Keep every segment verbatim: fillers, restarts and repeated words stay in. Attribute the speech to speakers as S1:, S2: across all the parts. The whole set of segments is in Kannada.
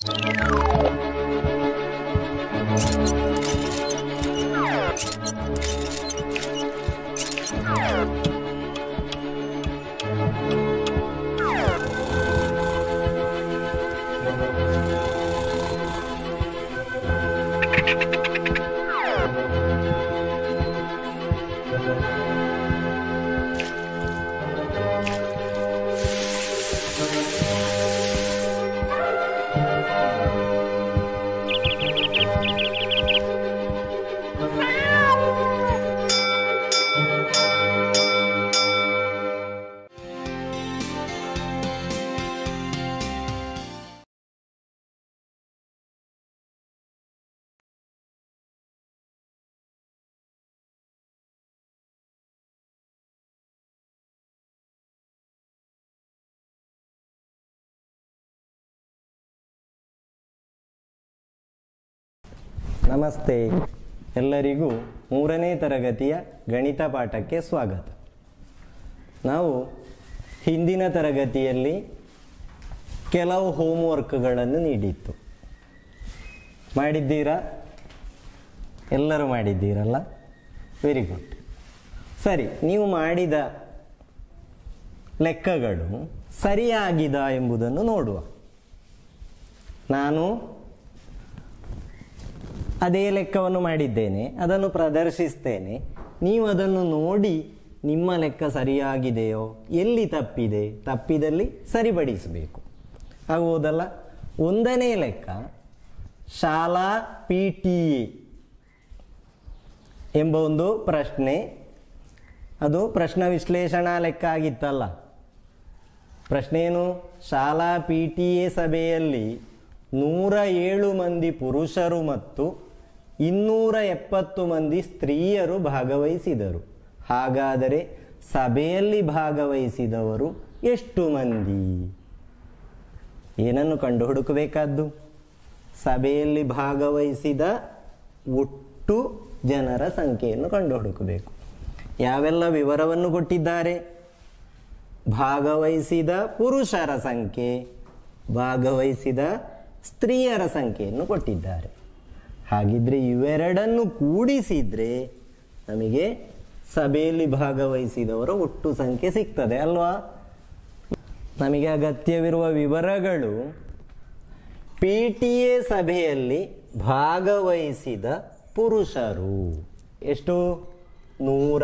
S1: ನಮಸ್ತೆ, ಎಲ್ಲರಿಗೂ ಮೂರನೇ ತರಗತಿಯ ಗಣಿತ ಪಾಠಕ್ಕೆ ಸ್ವಾಗತ. ನಾವು ಹಿಂದಿನ ತರಗತಿಯಲ್ಲಿ ಕೆಲವು ಹೋಮ್ವರ್ಕ್ಗಳನ್ನು ನೀಡಿತ್ತು. ಮಾಡಿದ್ದೀರಾ? ಎಲ್ಲರೂ ಮಾಡಿದ್ದೀರಲ್ಲ? Very good. ಸರಿ, ನೀವು ಮಾಡಿದ ಲೆಕ್ಕಗಳು ಸರಿಯಾಗಿದ ಎಂಬುದನ್ನು ನೋಡುವ. ನಾನು ಅದೇ ಲೆಕ್ಕವನ್ನು ಮಾಡಿದ್ದೇನೆ, ಅದನ್ನು ಪ್ರದರ್ಶಿಸ್ತೇನೆ. ನೀವು ಅದನ್ನು ನೋಡಿ ನಿಮ್ಮ ಲೆಕ್ಕ ಸರಿಯಾಗಿದೆಯೋ, ಎಲ್ಲಿ ತಪ್ಪಿದೆ, ತಪ್ಪಿದಲ್ಲಿ ಸರಿಪಡಿಸಬೇಕು. ಆಗುವುದಲ್ಲ? ಒಂದನೇ ಲೆಕ್ಕ ಶಾಲಾ ಪಿ ಟಿ ಎ ಎಂಬ ಒಂದು ಪ್ರಶ್ನೆ. ಅದು ಪ್ರಶ್ನೆ ವಿಶ್ಲೇಷಣಾ ಲೆಕ್ಕ ಆಗಿತ್ತಲ್ಲ. ಪ್ರಶ್ನೆ ಏನು? ಶಾಲಾ ಪಿ ಟಿ ಎ ಸಭೆಯಲ್ಲಿ ನೂರ ಏಳು ಮಂದಿ ಪುರುಷರು ಮತ್ತು ಇನ್ನೂರ ಎಪ್ಪತ್ತು ಮಂದಿ ಸ್ತ್ರೀಯರು ಭಾಗವಹಿಸಿದರು. ಹಾಗಾದರೆ ಸಭೆಯಲ್ಲಿ ಭಾಗವಹಿಸಿದವರು ಎಷ್ಟು ಮಂದಿ? ಏನನ್ನು ಕಂಡು ಹುಡುಕಬೇಕಾದ್ದು? ಸಭೆಯಲ್ಲಿ ಭಾಗವಹಿಸಿದ ಒಟ್ಟು ಜನರ ಸಂಖ್ಯೆಯನ್ನು ಕಂಡು ಹುಡುಕಬೇಕು. ಯಾವೆಲ್ಲ ವಿವರವನ್ನು ಕೊಟ್ಟಿದ್ದಾರೆ? ಭಾಗವಹಿಸಿದ ಪುರುಷರ ಸಂಖ್ಯೆ, ಭಾಗವಹಿಸಿದ ಸ್ತ್ರೀಯರ ಸಂಖ್ಯೆಯನ್ನು ಕೊಟ್ಟಿದ್ದಾರೆ. ಹಾಗಿದ್ರೆ ಇವೆರಡನ್ನು ಕೂಡಿಸಿದರೆ ನಮಗೆ ಸಭೆಯಲ್ಲಿ ಭಾಗವಹಿಸಿದವರ ಒಟ್ಟು ಸಂಖ್ಯೆ ಸಿಗ್ತದೆ ಅಲ್ವಾ? ನಮಗೆ ಅಗತ್ಯವಿರುವ ವಿವರಗಳು ಪಿ ಟಿ ಎ ಸಭೆಯಲ್ಲಿ ಭಾಗವಹಿಸಿದ ಪುರುಷರು ಎಷ್ಟು? ನೂರ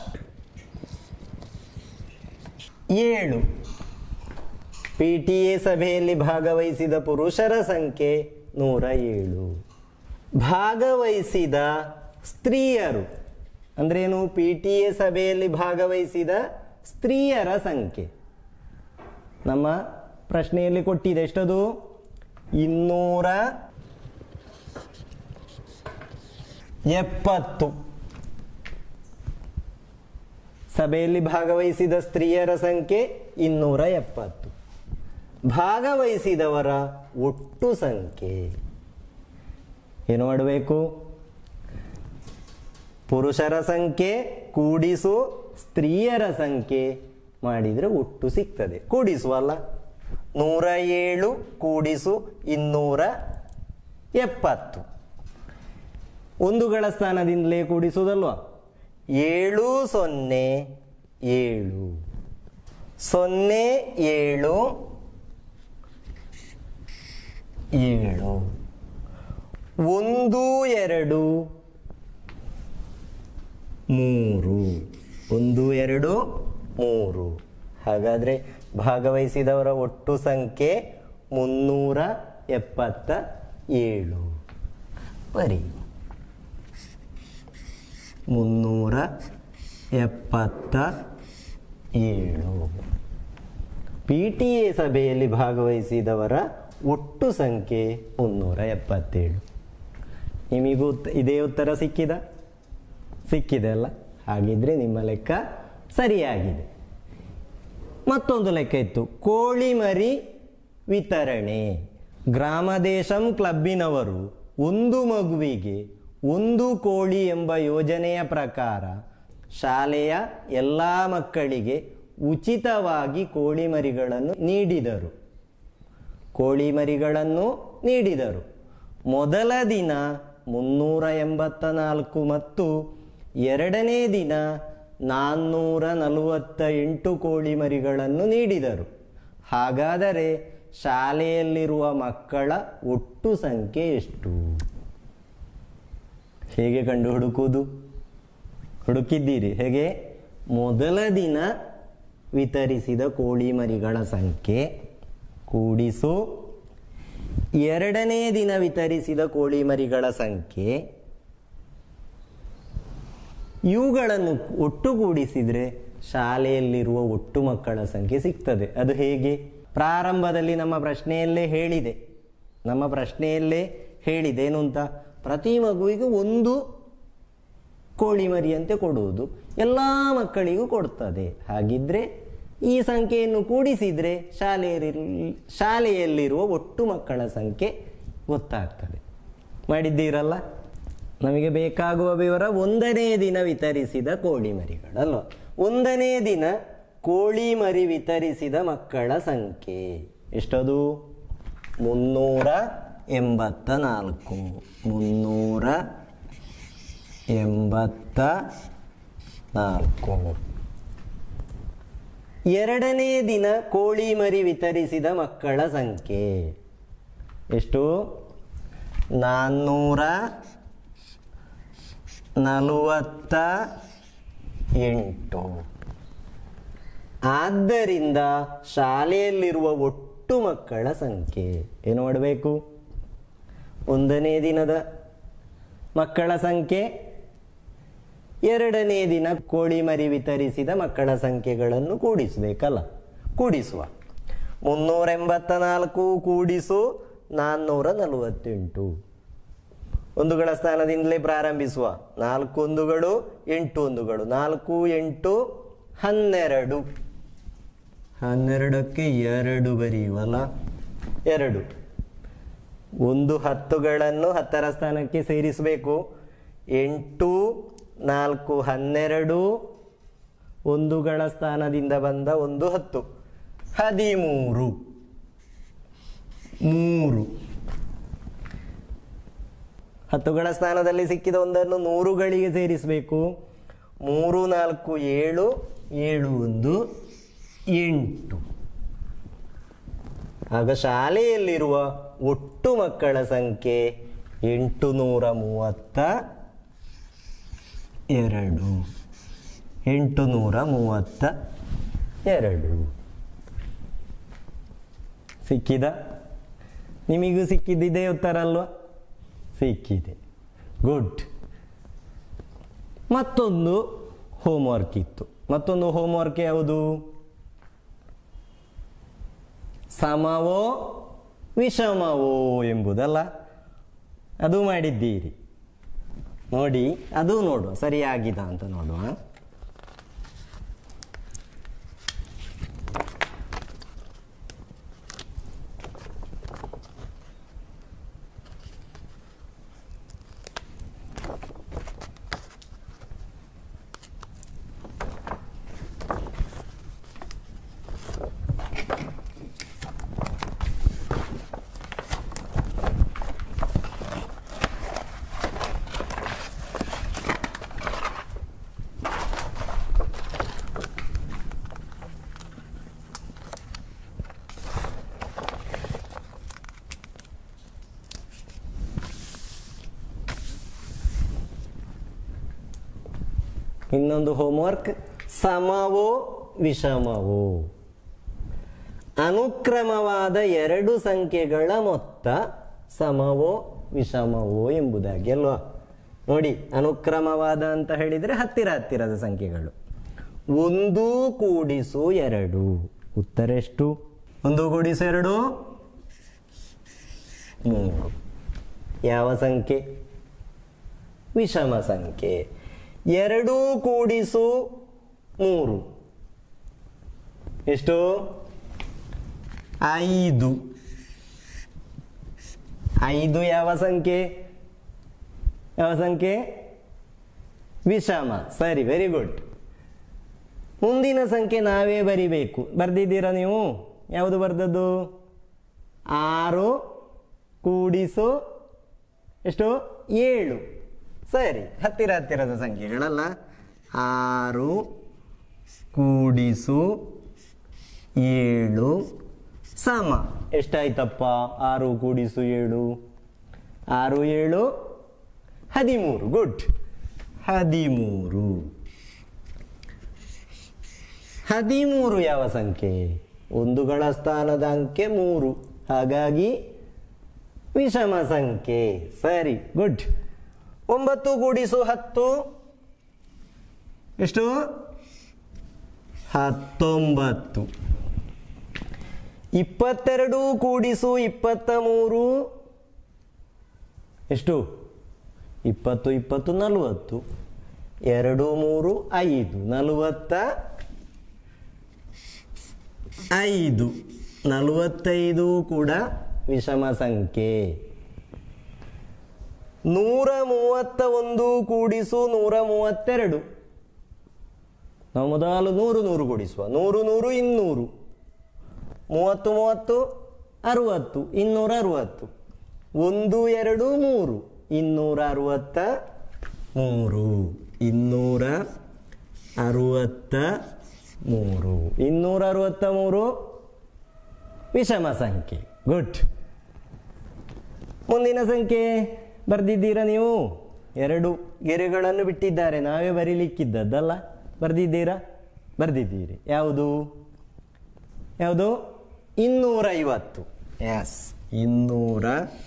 S1: ಏಳು. ಪಿ ಟಿ ಎ ಸಭೆಯಲ್ಲಿ ಭಾಗವಹಿಸಿದ ಪುರುಷರ ಸಂಖ್ಯೆ ನೂರ ಏಳು. ಭಾಗವಹಿಸಿದ ಸ್ತ್ರೀಯರು ಅಂದ್ರೇನು? ಪಿ ಟಿ ಎ ಸಭೆಯಲ್ಲಿ ಭಾಗವಹಿಸಿದ ಸ್ತ್ರೀಯರ ಸಂಖ್ಯೆ ನಮ್ಮ ಪ್ರಶ್ನೆಯಲ್ಲಿ ಕೊಟ್ಟಿದೆ. ಎಷ್ಟದು? ಇನ್ನೂರ ಎಪ್ಪತ್ತು. ಸಭೆಯಲ್ಲಿ ಭಾಗವಹಿಸಿದ ಸ್ತ್ರೀಯರ ಸಂಖ್ಯೆ ಇನ್ನೂರ ಎಪ್ಪತ್ತು. ಭಾಗವಹಿಸಿದವರ ಒಟ್ಟು ಸಂಖ್ಯೆ ಏನು ಮಾಡಬೇಕು? ಪುರುಷರ ಸಂಖ್ಯೆ ಕೂಡಿಸು ಸ್ತ್ರೀಯರ ಸಂಖ್ಯೆ ಮಾಡಿದರೆ ಒಟ್ಟು ಸಿಗ್ತದೆ. ಕೂಡಿಸುವಲ್ಲ? ನೂರ ಏಳು ಕೂಡಿಸು ಇನ್ನೂರ ಎಪ್ಪತ್ತು. ಒಂದುಗಳ ಸ್ಥಾನದಿಂದಲೇ ಕೂಡಿಸುವುದಲ್ವಾ? ಏಳು ಸೊನ್ನೆ ಏಳು, ಸೊನ್ನೆ ಏಳು ಏಳು. ಒಂದು ಎರಡು ಮೂರು, ಒಂದು ಎರಡು ಮೂರು. ಹಾಗಾದರೆ ಭಾಗವಹಿಸಿದವರ ಒಟ್ಟು ಸಂಖ್ಯೆ ಮುನ್ನೂರ ಎಪ್ಪತ್ತ ಏಳು. ಬರೀ ಮುನ್ನೂರ ಎಪ್ಪತ್ತ ಏಳು. ಪಿ ಟಿ ಎ ಸಭೆಯಲ್ಲಿ ಭಾಗವಹಿಸಿದವರ ಒಟ್ಟು ಸಂಖ್ಯೆ ಮುನ್ನೂರ ಎಪ್ಪತ್ತೇಳು. ನಿಮಗೂ ಇದೇ ಉತ್ತರ ಸಿಕ್ಕಿದ? ಸಿಕ್ಕಿದೆ ಅಲ್ಲ? ಹಾಗಿದ್ರೆ ನಿಮ್ಮ ಲೆಕ್ಕ ಸರಿಯಾಗಿದೆ. ಮತ್ತೊಂದು ಲೆಕ್ಕ ಇತ್ತು, ಕೋಳಿ ಮರಿ ವಿತರಣೆ. ಗ್ರಾಮದೇಶಂ ಕ್ಲಬ್ಬಿನವರು ಒಂದು ಮಗುವಿಗೆ ಒಂದು ಕೋಳಿ ಎಂಬ ಯೋಜನೆಯ ಪ್ರಕಾರ ಶಾಲೆಯ ಎಲ್ಲ ಮಕ್ಕಳಿಗೆ ಉಚಿತವಾಗಿ ಕೋಳಿ ಮರಿಗಳನ್ನು ನೀಡಿದರು. ಕೋಳಿ ಮರಿಗಳನ್ನು ನೀಡಿದರು. ಮೊದಲ ದಿನ ಮುನ್ನೂರ ಎಂಬತ್ತ ನಾಲ್ಕು ಮತ್ತು ಎರಡನೇ ದಿನ ನಾನ್ನೂರ ನಲವತ್ತ ಎಂಟು ಕೋಳಿ ಮರಿಗಳನ್ನು ನೀಡಿದರು. ಹಾಗಾದರೆ ಶಾಲೆಯಲ್ಲಿರುವ ಮಕ್ಕಳ ಒಟ್ಟು ಸಂಖ್ಯೆ ಎಷ್ಟು? ಹೇಗೆ ಕಂಡು ಹುಡುಕುವುದು? ಹುಡುಕಿದ್ದೀರಿ ಹೇಗೆ? ಮೊದಲ ದಿನ ವಿತರಿಸಿದ ಕೋಳಿ ಮರಿಗಳ ಸಂಖ್ಯೆ ಕೂಡಿಸು ಎರಡನೇ ದಿನ ವಿತರಿಸಿದ ಕೋಳಿ ಮರಿಗಳ ಸಂಖ್ಯೆ, ಇವುಗಳನ್ನು ಒಟ್ಟುಗೂಡಿಸಿದರೆ ಶಾಲೆಯಲ್ಲಿರುವ ಒಟ್ಟು ಮಕ್ಕಳ ಸಂಖ್ಯೆ ಸಿಗ್ತದೆ. ಅದು ಹೇಗೆ? ಪ್ರಾರಂಭದಲ್ಲಿ ನಮ್ಮ ಪ್ರಶ್ನೆಯಲ್ಲೇ ಹೇಳಿದೆ ನಮ್ಮ ಪ್ರಶ್ನೆಯಲ್ಲೇ ಹೇಳಿದೆ ಏನು ಅಂತ? ಪ್ರತಿ ಮಗುವಿಗೂ ಒಂದು ಕೋಳಿ ಮರಿಯಂತೆ ಕೊಡುವುದು ಎಲ್ಲ ಮಕ್ಕಳಿಗೂ ಕೊಡ್ತದೆ. ಹಾಗಿದ್ರೆ ಈ ಸಂಖ್ಯೆಯನ್ನು ಕೂಡಿಸಿದರೆ ಶಾಲೆಯಲ್ಲಿ ಶಾಲೆಯಲ್ಲಿರುವ ಒಟ್ಟು ಮಕ್ಕಳ ಸಂಖ್ಯೆ ಗೊತ್ತಾಗ್ತದೆ. ಮಾಡಿದ್ದೀರಲ್ಲ? ನಮಗೆ ಬೇಕಾಗುವ ವಿವರ ಒಂದನೇ ದಿನ ವಿತರಿಸಿದ ಕೋಳಿ ಮರಿಗಳಲ್ವ. ಒಂದನೇ ದಿನ ಕೋಳಿ ಮರಿ ವಿತರಿಸಿದ ಮಕ್ಕಳ ಸಂಖ್ಯೆ ಎಷ್ಟದು? ಮುನ್ನೂರ ಎಂಬತ್ತ ನಾಲ್ಕು ಮುನ್ನೂರ ಎಂಬತ್ತ ನಾಲ್ಕು. ಎರಡನೇ ದಿನ ಕೋಳಿ ಮರಿ ವಿತರಿಸಿದ ಮಕ್ಕಳ ಸಂಖ್ಯೆ ಎಷ್ಟು? ನಾನ್ನೂರ ನಲವತ್ತ ಎಂಟು. ಆದ್ದರಿಂದ ಶಾಲೆಯಲ್ಲಿರುವ ಒಟ್ಟು ಮಕ್ಕಳ ಸಂಖ್ಯೆ ಏನು ಮಾಡಬೇಕು? ಒಂದನೇ ದಿನದ ಮಕ್ಕಳ ಸಂಖ್ಯೆ, ಎರಡನೇ ದಿನ ಕೋಳಿ ಮರಿ ವಿತರಿಸಿದ ಮಕ್ಕಳ ಸಂಖ್ಯೆಗಳನ್ನು ಕೂಡಿಸಬೇಕಲ್ಲ. ಕೂಡಿಸುವ. ಮುನ್ನೂರ ಎಂಬತ್ತ ನಾಲ್ಕು ಕೂಡಿಸು ನಾನ್ನೂರ ನಲವತ್ತೆಂಟು. ಒಂದುಗಳ ಸ್ಥಾನದಿಂದಲೇ ಪ್ರಾರಂಭಿಸುವ. ನಾಲ್ಕು ಒಂದುಗಳು ಎಂಟು ಒಂದುಗಳು. ನಾಲ್ಕು ಎಂಟು ಹನ್ನೆರಡು. ಹನ್ನೆರಡಕ್ಕೆ ಎರಡು ಬರೆಯುವಲ್ಲ, ಎರಡು. ಒಂದು ಹತ್ತುಗಳನ್ನು ಹತ್ತರ ಸ್ಥಾನಕ್ಕೆ ಸೇರಿಸಬೇಕು. ಎಂಟು ನಾಲ್ಕು ಹನ್ನೆರಡು, ಒಂದುಗಳ ಸ್ಥಾನದಿಂದ ಬಂದ ಒಂದು ಹತ್ತು, ಹದಿಮೂರು. ಮೂರು. ಹತ್ತುಗಳ ಸ್ಥಾನದಲ್ಲಿ ಸಿಕ್ಕಿದ ಒಂದನ್ನು ನೂರುಗಳಿಗೆ ಸೇರಿಸಬೇಕು. ಮೂರು ನಾಲ್ಕು ಏಳು, ಏಳು ಒಂದು ಎಂಟು. ಆಗ ಶಾಲೆಯಲ್ಲಿರುವ ಒಟ್ಟು ಮಕ್ಕಳ ಸಂಖ್ಯೆ ಎಂಟು ನೂರ ಮೂವತ್ತ ಎರಡು. ಎಂಟು ನೂರ ಮೂವತ್ತ ಎರಡು. ಸಿಕ್ಕಿದ? ನಿಮಗೂ ಸಿಕ್ಕಿದ್ದಿದೆ ಉತ್ತರ ಅಲ್ವಾ? ಸಿಕ್ಕಿದೆ. ಗುಡ್. ಮತ್ತೊಂದು ಹೋಮ್ವರ್ಕ್ ಇತ್ತು. ಮತ್ತೊಂದು ಹೋಮ್ವರ್ಕ್ ಯಾವುದು? ಸಮವೋ ವಿಷಮವೋ ಎಂಬುದಲ್ಲ. ಅದು ಮಾಡಿದ್ದೀರಿ ನೋಡಿ. ಅದು ನೋಡುವ ಸರಿಯಾಗಿದ ಅಂತ ನೋಡುವ. ಇನ್ನೊಂದು ಹೋಮ್ವರ್ಕ್ ಸಮವೋ ವಿಷಮವೋ. ಅನುಕ್ರಮವಾದ ಎರಡು ಸಂಖ್ಯೆಗಳ ಮೊತ್ತ ಸಮವೋ ವಿಷಮವೋ ಎಂಬುದಾಗಿ ಅಲ್ವಾ? ನೋಡಿ, ಅನುಕ್ರಮವಾದ ಅಂತ ಹೇಳಿದರೆ ಹತ್ತಿರ ಹತ್ತಿರದ ಸಂಖ್ಯೆಗಳು. ಒಂದು ಕೂಡಿಸು ಎರಡು. ಉತ್ತರ ಎಷ್ಟು? ಒಂದು ಕೂಡಿಸು ಎರಡು ಮೂರು. ಯಾವ ಸಂಖ್ಯೆ? ವಿಷಮ ಸಂಖ್ಯೆ. ಎರಡು ಕೂಡಿಸು ಮೂರು ಎಷ್ಟು? ಐದು. ಐದು ಯಾವ ಸಂಖ್ಯೆ? ಯಾವ ಸಂಖ್ಯೆ? ವಿಷಮ. ಸರಿ, ವೆರಿ ಗುಡ್. ಮುಂದಿನ ಸಂಖ್ಯೆ ನಾವೇ ಬರಿಬೇಕು. ಬರ್ದಿದ್ದೀರಾ ನೀವು? ಯಾವುದು ಬರ್ದದ್ದು? ಆರು ಕೂಡಿಸು ಎಷ್ಟು ಏಳು. ಸರಿ, ಹತ್ತಿರ ಹತ್ತಿರದ ಸಂಖ್ಯೆಗಳಲ್ಲ. ಆರು ಕೂಡಿಸು ಏಳು ಸಮ ಎಷ್ಟಾಯ್ತಪ್ಪ? ಆರು ಕೂಡಿಸು ಏಳು, ಆರು ಏಳು ಹದಿಮೂರು. ಗುಡ್, ಹದಿಮೂರು. ಹದಿಮೂರು ಯಾವ ಸಂಖ್ಯೆ? ಒಂದುಗಳ ಸ್ಥಾನದ ಅಂಕೆ ಮೂರು, ಹಾಗಾಗಿ ವಿಷಮ ಸಂಖ್ಯೆ. ಸರಿ, ಗುಡ್. ಒಂಬತ್ತು ಕೂಡಿಸು ಹತ್ತು ಎಷ್ಟು? ಹತ್ತೊಂಬತ್ತು. ಇಪ್ಪತ್ತೆರಡು ಕೂಡಿಸು ಇಪ್ಪತ್ತ ಮೂರು ಎಷ್ಟು? ಇಪ್ಪತ್ತು ಇಪ್ಪತ್ತು ನಲವತ್ತು. ಎರಡು ಮೂರು ಐದು, ನಲವತ್ತ ಐದು. ನಲವತ್ತೈದು ಕೂಡ ವಿಷಮ ಸಂಖ್ಯೆ. ನೂರ ಮೂವತ್ತ ಒಂದು ಕೂಡಿಸು ನೂರ ಮೂವತ್ತೆರಡು. ನಾವು ಮೊದಲು ನೂರು ನೂರು ಕೂಡಿಸುವ. ನೂರು ನೂರು ಇನ್ನೂರು. ಮೂವತ್ತು ಮೂವತ್ತು ಅರುವತ್ತು, ಇನ್ನೂರ ಅರುವತ್ತು. ಒಂದು ಎರಡು ಮೂರು, ಇನ್ನೂರ ಅರುವತ್ತ ಮೂರು. ಇನ್ನೂರ ಅರುವತ್ತ ಮೂರು. ಇನ್ನೂರ ಅರುವತ್ತ ಮೂರು ವಿಷಮ ಸಂಖ್ಯೆ. ಗುಡ್. ಮುಂದಿನ ಸಂಖ್ಯೆ ಬರೆದಿದ್ದೀರಾ ನೀವು? ಎರಡು ಗೆರೆಗಳನ್ನು ಬಿಟ್ಟಿದ್ದಾರೆ, ನಾವೇ ಬರೀಲಿಕ್ಕಿದ್ದದ್ದಲ್ಲ. ಬರೆದಿದ್ದೀರಾ? ಬರೆದಿದ್ದೀರಿ. ಯಾವುದು ಯಾವುದು? ಇನ್ನೂರ ಐವತ್ತು. ಎಸ್, ಇನ್ನೂರ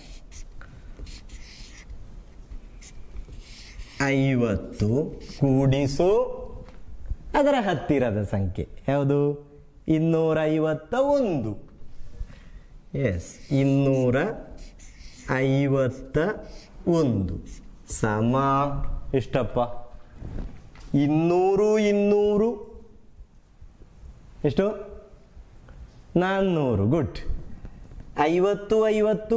S1: ಐವತ್ತು ಕೂಡಿಸು ಅದರ ಹತ್ತಿರದ ಸಂಖ್ಯೆ ಯಾವುದು? ಇನ್ನೂರ ಐವತ್ತ ಒಂದು. ಎಸ್, ಇನ್ನೂರ ಐವತ್ತ ಒಂದು ಸಮ ಎಷ್ಟಪ್ಪ? ಇನ್ನೂರು ಇನ್ನೂರು ಎಷ್ಟು? ನಾನ್ನೂರು. ಗುಡ್. ಐವತ್ತು ಐವತ್ತು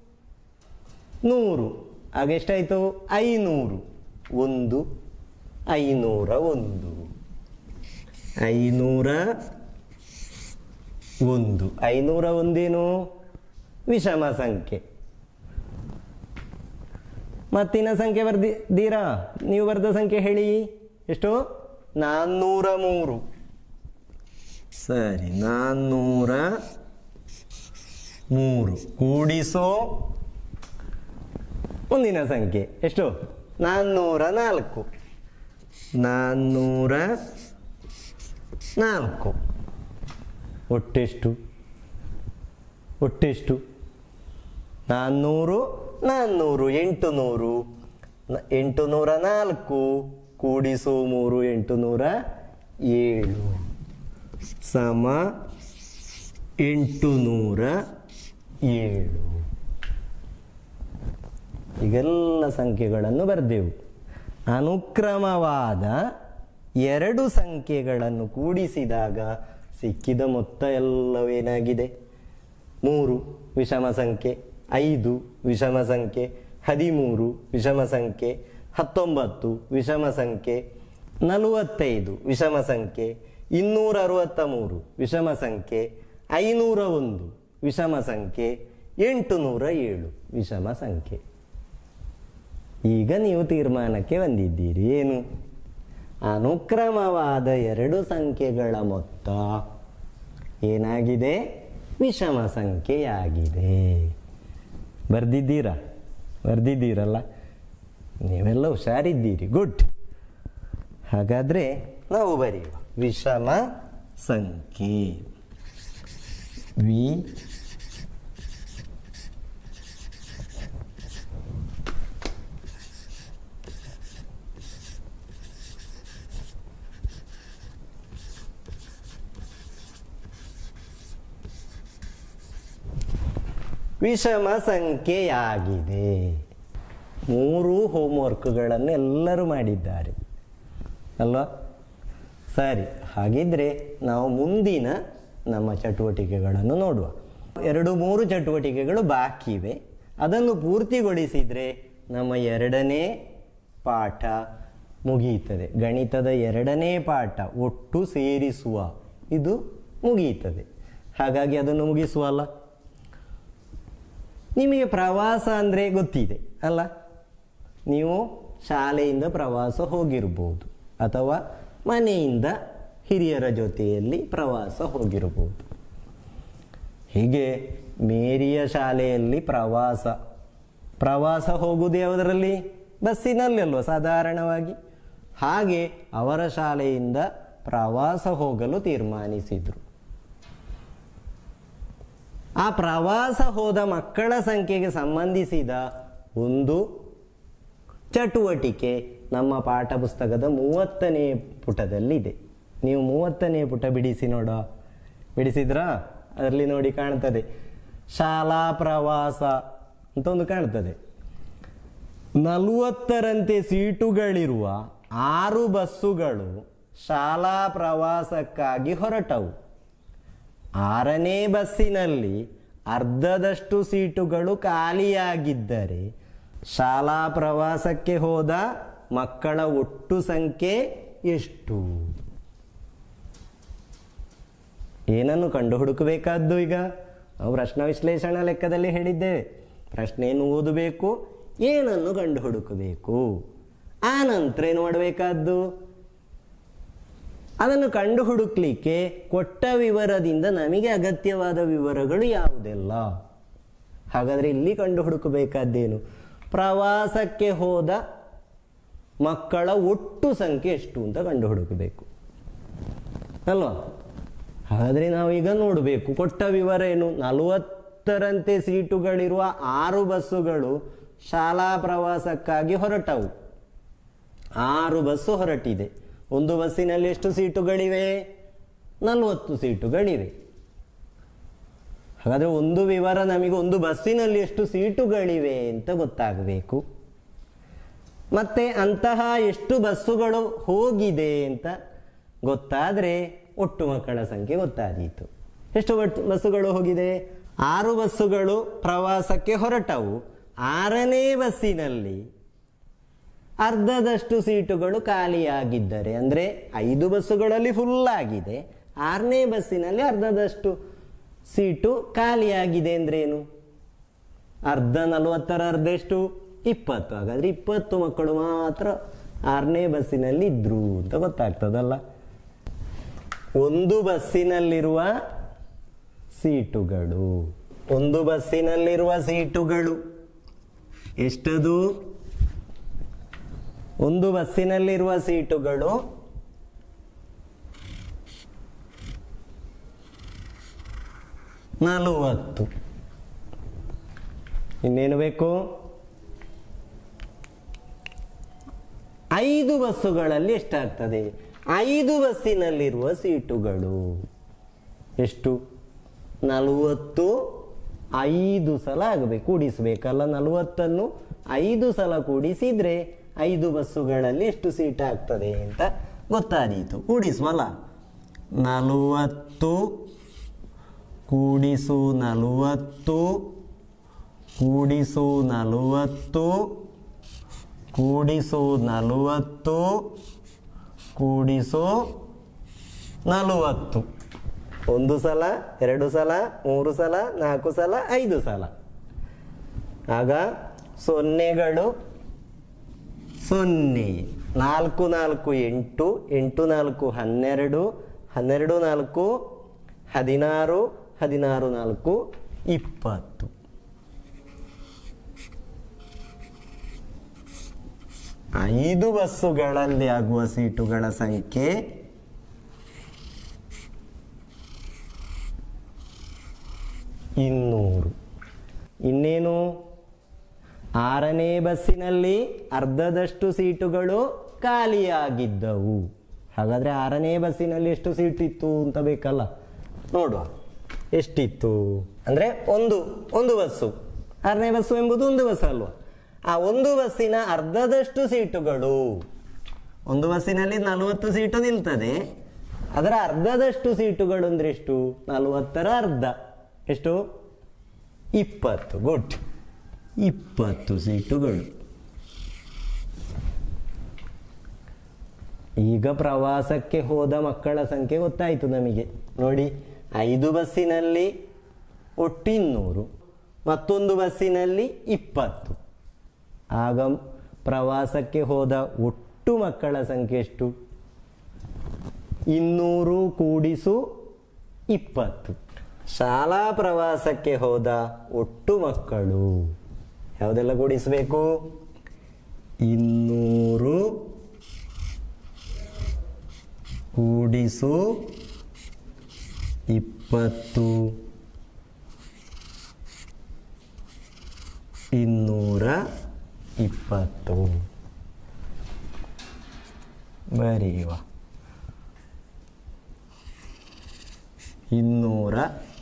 S1: ನೂರು, ಆಗ ಎಷ್ಟಾಯಿತು? ಐನೂರು. ಒಂದು ಐನೂರ ಒಂದು. ಐನೂರ ಒಂದು. ಐನೂರ ಒಂದೇನು? ವಿಷಮ ಸಂಖ್ಯೆ. ಮತ್ತಿನ ಸಂಖ್ಯೆ ಬರ್ದಿದ್ದೀರಾ? ನೀವು ಬರೆದ ಸಂಖ್ಯೆ ಹೇಳಿ. ಎಷ್ಟು? ನಾನ್ನೂರ ಮೂರು. ಸರಿ, ನಾನ್ನೂರ ಮೂರು ಕೂಡಿಸೋ ಮುಂದಿನ ಸಂಖ್ಯೆ ಎಷ್ಟು? ನಾನ್ನೂರ ನಾಲ್ಕು. ನಾನ್ನೂರ ನಾಲ್ಕು ಒಟ್ಟೆಷ್ಟು? ಒಟ್ಟೆಷ್ಟು? ನಾನ್ನೂರು ನಾನ್ನೂರು ಎಂಟು ನೂರು. ಎಂಟು ನೂರ ನಾಲ್ಕು ಕೂಡಿಸು ಮೂರು, ಎಂಟು ನೂರ ಏಳು ಸಮ ಎಂಟು ನೂರ ಏಳು. ಈಗೆಲ್ಲ ಸಂಖ್ಯೆಗಳನ್ನು ಬರೆದೆವು. ಅನುಕ್ರಮವಾದ ಎರಡು ಸಂಖ್ಯೆಗಳನ್ನು ಕೂಡಿಸಿದಾಗ ಸಿಕ್ಕಿದ ಮೊತ್ತ ಎಲ್ಲವೇನಾಗಿದೆ? ಮೂರು ವಿಷಮ ಸಂಖ್ಯೆ, ಐದು ವಿಷಮ ಸಂಖ್ಯೆ, ಹದಿಮೂರು ವಿಷಮ ಸಂಖ್ಯೆ, ಹತ್ತೊಂಬತ್ತು ವಿಷಮ ಸಂಖ್ಯೆ, ನಲವತ್ತೈದು ವಿಷಮ ಸಂಖ್ಯೆ, ಇನ್ನೂರ ಅರುವತ್ತ ಮೂರು ವಿಷಮ ಸಂಖ್ಯೆ, ಐನೂರ ಒಂದು ವಿಷಮ ಸಂಖ್ಯೆ, ಎಂಟು ನೂರ ಏಳು ವಿಷಮ ಸಂಖ್ಯೆ. ಈಗ ನೀವು ತೀರ್ಮಾನಕ್ಕೆ ಬಂದಿದ್ದೀರಿ. ಏನು? ಅನುಕ್ರಮವಾದ ಎರಡು ಸಂಖ್ಯೆಗಳ ಮೊತ್ತ ಏನಾಗಿದೆ? ವಿಷಮ ಸಂಖ್ಯೆಯಾಗಿದೆ. ಬರ್ದಿದ್ದೀರಾ? ಬರ್ದಿದ್ದೀರಲ್ಲ? ನೀವೆಲ್ಲ ಹುಷಾರಿದ್ದೀರಿ. ಗುಡ್. ಹಾಗಾದರೆ ನಾವು ಬರೆಯುವ ವಿಷಮ ಸಂಖ್ಯೆ. ವಿ ವಿಷಮ ಸಂಖ್ಯೆಯಾಗಿದೆ. ಮೂರು ಹೋಮ್ವರ್ಕ್ಗಳನ್ನು ಎಲ್ಲರೂ ಮಾಡಿದ್ದಾರೆ ಅಲ್ವಾ? ಸರಿ, ಹಾಗಿದ್ರೆ ನಾವು ಮುಂದಿನ ನಮ್ಮ ಚಟುವಟಿಕೆಗಳನ್ನು ನೋಡುವ. ಎರಡು ಮೂರು ಚಟುವಟಿಕೆಗಳು ಬಾಕಿ ಇವೆ. ಅದನ್ನು ಪೂರ್ತಿಗೊಳಿಸಿದರೆ ನಮ್ಮ ಎರಡನೇ ಪಾಠ ಮುಗಿಯುತ್ತದೆ. ಗಣಿತದ ಎರಡನೇ ಪಾಠ ಒಟ್ಟು ಸೇರಿಸುವ ಇದು ಮುಗಿಯುತ್ತದೆ. ಹಾಗಾಗಿ ಅದನ್ನು ಮುಗಿಸುವಲ್ಲ. ನಿಮಗೆ ಪ್ರವಾಸ ಅಂದರೆ ಗೊತ್ತಿದೆ ಅಲ್ಲ, ನೀವು ಶಾಲೆಯಿಂದ ಪ್ರವಾಸ ಹೋಗಿರ್ಬೋದು ಅಥವಾ ಮನೆಯಿಂದ ಹಿರಿಯರ ಜೊತೆಯಲ್ಲಿ ಪ್ರವಾಸ ಹೋಗಿರ್ಬೋದು. ಹೀಗೆ ಮೇರಿಯ ಶಾಲೆಯಲ್ಲಿ ಪ್ರವಾಸ ಪ್ರವಾಸ ಹೋಗುವುದು ಯಾವುದರಲ್ಲಿ? ಬಸ್ಸಿನಲ್ಲಿ ಅಲ್ವ ಸಾಧಾರಣವಾಗಿ. ಹಾಗೆ ಅವರ ಶಾಲೆಯಿಂದ ಪ್ರವಾಸ ಹೋಗಲು ತೀರ್ಮಾನಿಸಿದರು. ಆ ಪ್ರವಾಸ ಹೋದ ಮಕ್ಕಳ ಸಂಖ್ಯೆಗೆ ಸಂಬಂಧಿಸಿದ ಒಂದು ಚಟುವಟಿಕೆ ನಮ್ಮ ಪಾಠ ಪುಸ್ತಕದ ಮೂವತ್ತನೇ ಪುಟದಲ್ಲಿದೆ. ನೀವು ಮೂವತ್ತನೇ ಪುಟ ಬಿಡಿಸಿ ನೋಡ. ಬಿಡಿಸಿದ್ರಾ? ಅದರಲ್ಲಿ ನೋಡಿ ಕಾಣ್ತದೆ ಶಾಲಾ ಪ್ರವಾಸ ಅಂತ ಒಂದು ಕಾಣ್ತದೆ. ನಲವತ್ತರಂತೆ ಸೀಟುಗಳಿರುವ ಆರು ಬಸ್ಸುಗಳು ಶಾಲಾ ಪ್ರವಾಸಕ್ಕಾಗಿ ಹೊರಟವು. ಆರನೇ ಬಸ್ಸಿನಲ್ಲಿ ಅರ್ಧದಷ್ಟು ಸೀಟುಗಳು ಖಾಲಿಯಾಗಿದ್ದರೆ ಶಾಲಾ ಪ್ರವಾಸಕ್ಕೆ ಹೋದ ಮಕ್ಕಳ ಒಟ್ಟು ಸಂಖ್ಯೆ ಎಷ್ಟು? ಏನನ್ನು ಕಂಡು ಹುಡುಕಬೇಕಾದ್ದು? ಈಗ ನಾವು ಪ್ರಶ್ನೆ ವಿಶ್ಲೇಷಣಾ ಲೆಕ್ಕದಲ್ಲಿ ಹೇಳಿದ್ದೇವೆ, ಪ್ರಶ್ನೆಯನ್ನು ಓದಬೇಕು, ಏನನ್ನು ಕಂಡು ಹುಡುಕಬೇಕು. ಆ ನಂತರ ಏನು ಮಾಡಬೇಕಾದ್ದು? ಅದನ್ನು ಕಂಡು ಹುಡುಕ್ಲಿಕ್ಕೆ ಕೊಟ್ಟ ವಿವರದಿಂದ ನಮಗೆ ಅಗತ್ಯವಾದ ವಿವರಗಳು ಯಾವುದೆಲ್ಲ. ಹಾಗಾದರೆ ಇಲ್ಲಿ ಕಂಡು ಹುಡುಕಬೇಕಾದ್ದೇನು? ಪ್ರವಾಸಕ್ಕೆ ಹೋದ ಮಕ್ಕಳ ಒಟ್ಟು ಸಂಖ್ಯೆ ಎಷ್ಟು ಅಂತ ಕಂಡು ಹುಡುಕಬೇಕು ಅಲ್ವಾ? ಹಾಗಾದರೆ ನಾವೀಗ ನೋಡಬೇಕು ಕೊಟ್ಟ ವಿವರ ಏನು. ನಲವತ್ತರಂತೆ ಸೀಟುಗಳಿರುವ ಆರು ಬಸ್ಸುಗಳು ಶಾಲಾ ಪ್ರವಾಸಕ್ಕಾಗಿ ಹೊರಟವು. ಆರು ಬಸ್ಸು ಹೊರಟಿದೆ. ಒಂದು ಬಸ್ಸಿನಲ್ಲಿ ಎಷ್ಟು ಸೀಟುಗಳಿವೆ? ನಲವತ್ತು ಸೀಟುಗಳಿವೆ. ಹಾಗಾದರೆ ಒಂದು ವಿವರ ನಮಗೆ ಒಂದು ಬಸ್ಸಿನಲ್ಲಿ ಎಷ್ಟು ಸೀಟುಗಳಿವೆ ಅಂತ ಗೊತ್ತಾಗಬೇಕು. ಮತ್ತೆ ಅಂತಹ ಎಷ್ಟು ಬಸ್ಸುಗಳು ಹೋಗಿದೆ ಅಂತ ಗೊತ್ತಾದರೆ ಒಟ್ಟು ಮಕ್ಕಳ ಸಂಖ್ಯೆ ಗೊತ್ತಾದೀತು. ಎಷ್ಟು ಬಸ್ಸುಗಳು ಹೋಗಿದೆ? ಆರು ಬಸ್ಸುಗಳು ಪ್ರವಾಸಕ್ಕೆ ಹೊರಟವು. ಆರನೇ ಬಸ್ಸಿನಲ್ಲಿ ಅರ್ಧದಷ್ಟು ಸೀಟುಗಳು ಖಾಲಿಯಾಗಿದ್ದರೆ, ಅಂದರೆ ಐದು ಬಸ್ಸುಗಳಲ್ಲಿ ಫುಲ್ ಆಗಿದೆ, ಆರನೇ ಬಸ್ಸಿನಲ್ಲಿ ಅರ್ಧದಷ್ಟು ಸೀಟು ಖಾಲಿಯಾಗಿದೆ ಅಂದ್ರೆ ಏನು? ಅರ್ಧ ನಲವತ್ತರ ಅರ್ಧ ಎಷ್ಟು? ಇಪ್ಪತ್ತು. ಹಾಗಾದ್ರೆ ಇಪ್ಪತ್ತು ಮಕ್ಕಳು ಮಾತ್ರ ಆರನೇ ಬಸ್ಸಿನಲ್ಲಿ ಇದ್ರು ಅಂತ ಗೊತ್ತಾಗ್ತದಲ್ಲ. ಒಂದು ಬಸ್ಸಿನಲ್ಲಿರುವ ಸೀಟುಗಳು ಒಂದು ಬಸ್ಸಿನಲ್ಲಿರುವ ಸೀಟುಗಳು ಎಷ್ಟದು? ಒಂದು ಬಸ್ಸಿನಲ್ಲಿರುವ ಸೀಟುಗಳು ನಲವತ್ತು. ಇನ್ನೇನು ಬೇಕು? ಐದು ಬಸ್ಸುಗಳಲ್ಲಿ ಎಷ್ಟಾಗ್ತದೆ? ಐದು ಬಸ್ಸಿನಲ್ಲಿರುವ ಸೀಟುಗಳು ಎಷ್ಟು? ನಲವತ್ತು ಐದು ಸಲ ಆಗಬೇಕು, ಕೂಡಿಸಬೇಕಲ್ಲ. ನಲವತ್ತನ್ನು ಐದು ಸಲ ಕೂಡಿಸಿದ್ರೆ ಐದು ಬಸ್ಸುಗಳಲ್ಲಿ ಎಷ್ಟು ಸೀಟ್ ಆಗ್ತದೆ ಅಂತ ಗೊತ್ತಾದೀತು. ಕೂಡಿಸುವಲ್ಲ. ನಲವತ್ತು ಕೂಡಿಸು ನಲವತ್ತು ಕೂಡಿಸು ನಲವತ್ತು ಕೂಡಿಸು ನಲವತ್ತು ಕೂಡಿಸು ನಲವತ್ತು. ಒಂದು ಸಲ, ಎರಡು ಸಲ, ಮೂರು ಸಲ, ನಾಲ್ಕು ಸಲ, ಐದು ಸಲ. ಆಗ ಸೊನ್ನೆಗಳು ಸೊನ್ನೆ. ನಾಲ್ಕು ನಾಲ್ಕು ಎಂಟು, ಎಂಟು ನಾಲ್ಕು ಹನ್ನೆರಡು, ಹನ್ನೆರಡು ನಾಲ್ಕು ಹದಿನಾರು, ಹದಿನಾರು ನಾಲ್ಕು ಇಪ್ಪತ್ತು. ಐದು ಬಸ್ಸುಗಳಲ್ಲಿ ಆಗುವ ಸೀಟುಗಳ ಸಂಖ್ಯೆ ಇನ್ನೂರು. ಇನ್ನೇನು? ಆರನೇ ಬಸ್ಸಿನಲ್ಲಿ ಅರ್ಧದಷ್ಟು ಸೀಟುಗಳು ಖಾಲಿಯಾಗಿದ್ದವು. ಹಾಗಾದರೆ ಆರನೇ ಬಸ್ಸಿನಲ್ಲಿ ಎಷ್ಟು ಸೀಟು ಇತ್ತು ಅಂತ ಬೇಕಲ್ಲ, ನೋಡುವ. ಎಷ್ಟಿತ್ತು ಅಂದರೆ ಒಂದು ಒಂದು ಬಸ್ಸು, ಆರನೇ ಬಸ್ಸು ಎಂಬುದು ಒಂದು ಬಸ್ ಅಲ್ವಾ? ಆ ಒಂದು ಬಸ್ಸಿನ ಅರ್ಧದಷ್ಟು ಸೀಟುಗಳು, ಒಂದು ಬಸ್ಸಿನಲ್ಲಿ ನಲವತ್ತು ಸೀಟು ನಿಲ್ತದೆ, ಅದರ ಅರ್ಧದಷ್ಟು ಸೀಟುಗಳು ಅಂದರೆ ಎಷ್ಟು? ನಲವತ್ತರ ಅರ್ಧ ಎಷ್ಟು? ಇಪ್ಪತ್ತು. ಗುಡ್. ಇಪ್ಪತ್ತು ಸೀಟುಗಳು. ಈಗ ಪ್ರವಾಸಕ್ಕೆ ಹೋದ ಮಕ್ಕಳ ಸಂಖ್ಯೆ ಗೊತ್ತಾಯಿತು ನಮಗೆ. ನೋಡಿ, ಐದು ಬಸ್ಸಿನಲ್ಲಿ ಒಟ್ಟು ಇನ್ನೂರು, ಮತ್ತೊಂದು ಬಸ್ಸಿನಲ್ಲಿ ಇಪ್ಪತ್ತು. ಆಗ ಪ್ರವಾಸಕ್ಕೆ ಹೋದ ಒಟ್ಟು ಮಕ್ಕಳ ಸಂಖ್ಯೆ ಎಷ್ಟು? ಇನ್ನೂರು ಕೂಡಿಸು ಇಪ್ಪತ್ತು. ಶಾಲಾ ಪ್ರವಾಸಕ್ಕೆ ಹೋದ ಒಟ್ಟು ಮಕ್ಕಳು ಯಾವುದೆಲ್ಲ ಕೂಡಿಸಬೇಕು? ಇನ್ನೂರು ಕೂಡಿಸು ಇಪ್ಪತ್ತು ಇನ್ನೂರ ಇಪ್ಪತ್ತು ಬರೆಯುವ. ಇನ್ನೂರ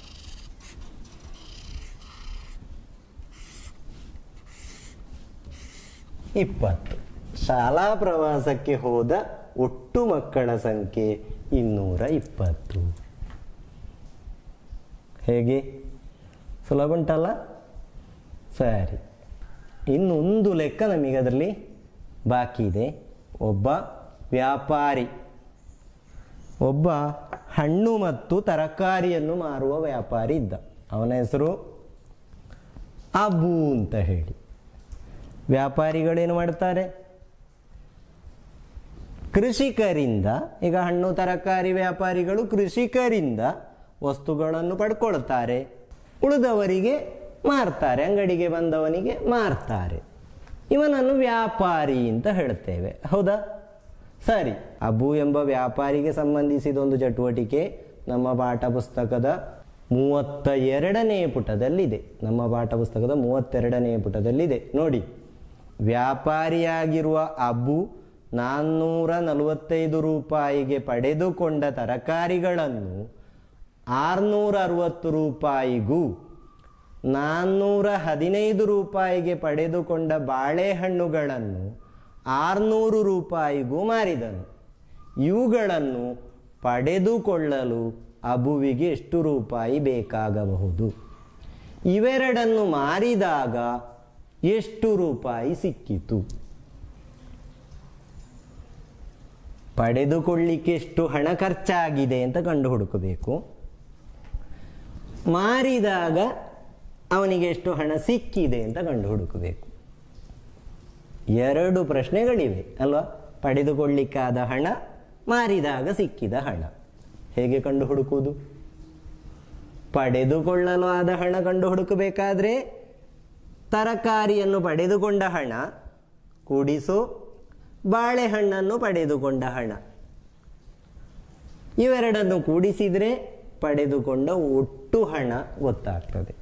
S1: ಇಪ್ಪತ್ತು. ಶಾಲಾ ಪ್ರವಾಸಕ್ಕೆ ಹೋದ ಒಟ್ಟು ಮಕ್ಕಳ ಸಂಖ್ಯೆ ಇನ್ನೂರ ಇಪ್ಪತ್ತು. ಹೇಗೆ? ಸುಲಭ ಉಂಟಲ್ಲ? ಸರಿ, ಇನ್ನೊಂದು ಲೆಕ್ಕ ನಮಗೆ ಅದರಲ್ಲಿ ಬಾಕಿ ಇದೆ. ಒಬ್ಬ ವ್ಯಾಪಾರಿ, ಒಬ್ಬ ಹಣ್ಣು ಮತ್ತು ತರಕಾರಿಯನ್ನು ಮಾರುವ ವ್ಯಾಪಾರಿ ಇದ್ದ. ಅವನ ಹೆಸರು ಅಬು ಅಂತ ಹೇಳಿ. ವ್ಯಾಪಾರಿಗಳೇನು ಮಾಡ್ತಾರೆ? ಕೃಷಿಕರಿಂದ, ಈಗ ಹಣ್ಣು ತರಕಾರಿ ವ್ಯಾಪಾರಿಗಳು ಕೃಷಿಕರಿಂದ ವಸ್ತುಗಳನ್ನು ಪಡ್ಕೊಳ್ತಾರೆ, ಉಳಿದವರಿಗೆ ಮಾರ್ತಾರೆ, ಅಂಗಡಿಗೆ ಬಂದವನಿಗೆ ಮಾರ್ತಾರೆ. ಇವನನ್ನು ವ್ಯಾಪಾರಿ ಅಂತ ಹೇಳ್ತೇವೆ, ಹೌದಾ? ಸರಿ, ಅಬು ಎಂಬ ವ್ಯಾಪಾರಿಗೆ ಸಂಬಂಧಿಸಿದ ಒಂದು ಚಟುವಟಿಕೆ ನಮ್ಮ ಪಾಠ ಪುಸ್ತಕದ ಮೂವತ್ತ ಎರಡನೇ ಪುಟದಲ್ಲಿದೆ. ನಮ್ಮ ಪಾಠ ಪುಸ್ತಕದ ಮೂವತ್ತೆರಡನೇ ಪುಟದಲ್ಲಿದೆ ನೋಡಿ. ವ್ಯಾಪಾರಿಯಾಗಿರುವ ಅಬು ನಾನ್ನೂರ ನಲವತ್ತೈದು ರೂಪಾಯಿಗೆ ಪಡೆದುಕೊಂಡ ತರಕಾರಿಗಳನ್ನು ಆರುನೂರ ಅರವತ್ತು ರೂಪಾಯಿಗೂ ನಾನ್ನೂರ ಹದಿನೈದು ರೂಪಾಯಿಗೆ ಪಡೆದುಕೊಂಡ ಬಾಳೆಹಣ್ಣುಗಳನ್ನು ಆರುನೂರು ರೂಪಾಯಿಗೂ ಮಾರಿದನು. ಇವುಗಳನ್ನು ಪಡೆದುಕೊಳ್ಳಲು ಅಬುವಿಗೆ ಎಷ್ಟು ರೂಪಾಯಿ ಬೇಕಾಗಬಹುದು? ಇವೆರಡನ್ನು ಮಾರಿದಾಗ ಎಷ್ಟು ರೂಪಾಯಿ ಸಿಕ್ಕಿತು? ಪಡೆದುಕೊಳ್ಳಿಕ್ಕೆ ಎಷ್ಟು ಹಣ ಖರ್ಚಾಗಿದೆ ಅಂತ ಕಂಡು ಹುಡುಕಬೇಕು. ಮಾರಿದಾಗ ಅವನಿಗೆ ಎಷ್ಟು ಹಣ ಸಿಕ್ಕಿದೆ ಅಂತ ಕಂಡು ಹುಡುಕಬೇಕು. ಎರಡು ಪ್ರಶ್ನೆಗಳಿವೆ ಅಲ್ವಾ? ಪಡೆದುಕೊಳ್ಳಿಕ್ಕಾದ ಹಣ, ಮಾರಿದಾಗ ಸಿಕ್ಕಿದ ಹಣ. ಹೇಗೆ ಕಂಡು ಹುಡುಕುವುದು? ಪಡೆದುಕೊಳ್ಳಲು ಆದ ಹಣ ಕಂಡು ಹುಡುಕಬೇಕಾದ್ರೆ ತರಕಾರಿಯನ್ನು ಪಡೆದುಕೊಂಡ ಹಣ ಕೂಡಿಸು ಬಾಳೆಹಣ್ಣನ್ನು ಪಡೆದುಕೊಂಡ ಹಣ, ಇವೆರಡನ್ನು ಕೂಡಿಸಿದರೆ ಪಡೆದುಕೊಂಡ ಒಟ್ಟು ಹಣ ಗೊತ್ತಾಗ್ತದೆ.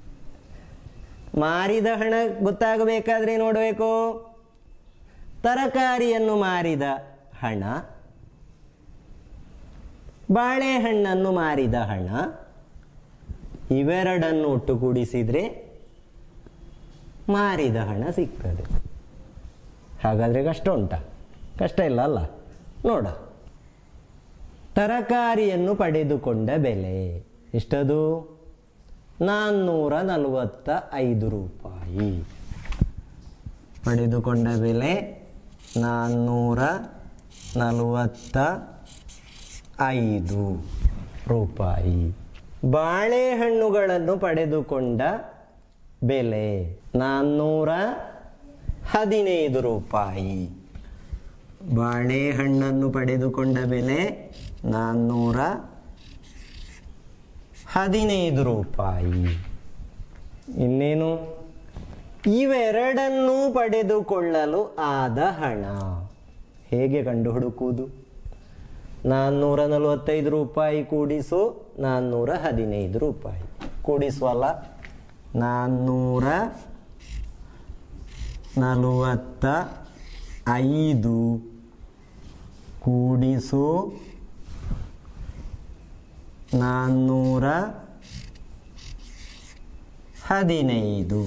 S1: ಮಾರಿದ ಹಣ ಗೊತ್ತಾಗಬೇಕಾದ್ರೆ ನೋಡಬೇಕು, ತರಕಾರಿಯನ್ನು ಮಾರಿದ ಹಣ, ಬಾಳೆಹಣ್ಣನ್ನು ಮಾರಿದ ಹಣ, ಇವೆರಡನ್ನು ಒಟ್ಟುಗೂಡಿಸಿದರೆ ಮಾರಿದ ಹಣ ಸಿಗ್ತದೆ. ಹಾಗಾದರೆ ಕಷ್ಟ ಉಂಟಾ? ಕಷ್ಟ ಇಲ್ಲ ಅಲ್ಲ? ನೋಡ, ತರಕಾರಿಯನ್ನು ಪಡೆದುಕೊಂಡ ಬೆಲೆ ಎಷ್ಟದು? ನಾನ್ನೂರ ನಲವತ್ತ ಐದು ರೂಪಾಯಿ. ಪಡೆದುಕೊಂಡ ಬೆಲೆ ನಾನ್ನೂರ ನಲವತ್ತ ಐದು ರೂಪಾಯಿ. ಬಾಳೆಹಣ್ಣುಗಳನ್ನು ಪಡೆದುಕೊಂಡ ಬೆಲೆ ನಾನ್ನೂರ ಹದಿನೈದು ರೂಪಾಯಿ. ಬಾಳೆಹಣ್ಣನ್ನು ಪಡೆದುಕೊಂಡ ಬೆಲೆ ನಾನ್ನೂರ ಹದಿನೈದು ರೂಪಾಯಿ. ಇನ್ನೇನು? ಇವೆರಡನ್ನೂ ಪಡೆದುಕೊಳ್ಳಲು ಆದ ಹಣ ಹೇಗೆ ಕಂಡು ಹುಡುಕುವುದು? ನಾನ್ನೂರ ನಲವತ್ತೈದು ರೂಪಾಯಿ ಕೂಡಿಸು ನಾನ್ನೂರ ಹದಿನೈದು ರೂಪಾಯಿ. ಕೂಡಿಸುವಲ್ಲ, ನಾನ್ನೂರ ನಲವತ್ತ ಐದು ಕೂಡಿಸು ನಾನ್ನೂರ ಹದಿನೈದು.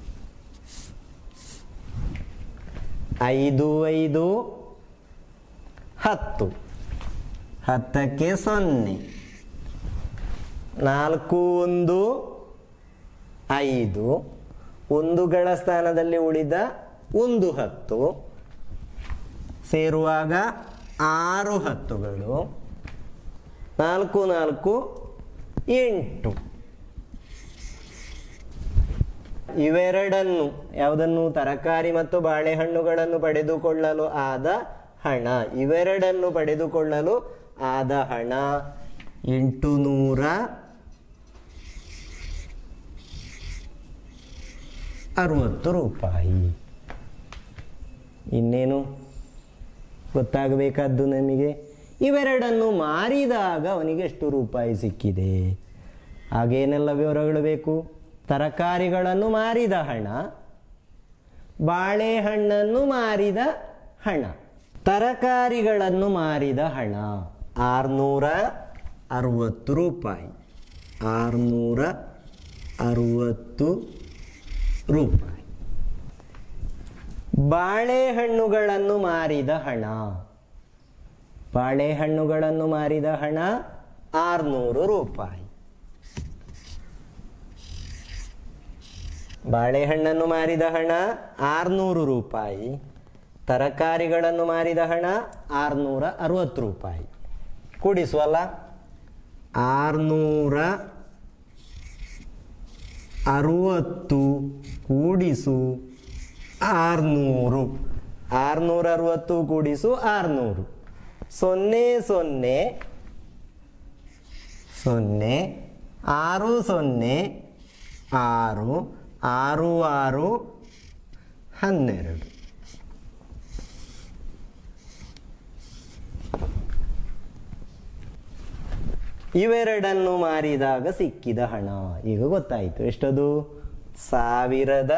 S1: ಐದು ಐದು ಹತ್ತು, ಹತ್ತಕ್ಕೆ ಸೊನ್ನೆ, ನಾಲ್ಕು ಒಂದು ಐದು, ಒಂದುಗಳ ಸ್ಥಾನದಲ್ಲಿ ಉಳಿದ ಒಂದು ಹತ್ತು, ಸೇರುವಾಗ ಆರು ಹತ್ತುಗಳು, ನಾಲ್ಕು ನಾಲ್ಕು ಎಂಟು, ಇವೆರಡನ್ನು, ಯಾವುದನ್ನು? ತರಕಾರಿ ಮತ್ತು ಬಾಳೆಹಣ್ಣುಗಳನ್ನು ಪಡೆದುಕೊಳ್ಳಲು ಆದ ಹಣ. ಇವೆರಡನ್ನು ಪಡೆದುಕೊಳ್ಳಲು ಆದ ಹಣ ಎಂಟು ನೂರ ಅರವತ್ತು ರೂಪಾಯಿ. ಇನ್ನೇನು ಗೊತ್ತಾಗಬೇಕಾದ್ದು ನಮಗೆ? ಇವೆರಡನ್ನು ಮಾರಿದಾಗ ಅವನಿಗೆ ಎಷ್ಟು ರೂಪಾಯಿ ಸಿಕ್ಕಿದೆ. ಹಾಗೇನೆಲ್ಲ ವಿವರಗಳು ಬೇಕು. ತರಕಾರಿಗಳನ್ನು ಮಾರಿದ ಹಣ, ಬಾಳೆಹಣ್ಣನ್ನು ಮಾರಿದ ಹಣ. ತರಕಾರಿಗಳನ್ನು ಮಾರಿದ ಹಣ ಆರುನೂರ ಅರವತ್ತು ರೂಪಾಯಿ. ಆರುನೂರ ಅರವತ್ತು ರೂಪಾಯಿ. ಬಾಳೆಹಣ್ಣುಗಳನ್ನು ಮಾರಿದ ಹಣ, ಬಾಳೆಹಣ್ಣುಗಳನ್ನು ಮಾರಿದ ಹಣ ಆರುನೂರು ರೂಪಾಯಿ. ಬಾಳೆಹಣ್ಣನ್ನು ಮಾರಿದ ಹಣ ಆರುನೂರು ರೂಪಾಯಿ. ತರಕಾರಿಗಳನ್ನು ಮಾರಿದ ಹಣ ಆರುನೂರ ಅರವತ್ತು ರೂಪಾಯಿ. ಕೂಡಿಸುವಲ್ಲ, ಆರುನೂರ ಅರವತ್ತು ಕೂಡಿಸು ಆರುನೂರು. ಆರುನೂರ ಅರವತ್ತು ಕೂಡಿಸು ಆರುನೂರು. ಸೊನ್ನೆ ಸೊನ್ನೆ ಸೊನ್ನೆ, ಆರು ಸೊನ್ನೆ ಆರು, ಆರು ಆರು ಹನ್ನೆರಡು. ಇವೆರಡನ್ನು ಮಾರಿದಾಗ ಸಿಕ್ಕಿದ ಹಣ ಈಗ ಗೊತ್ತಾಯಿತು. ಎಷ್ಟದು? ಸಾವಿರದ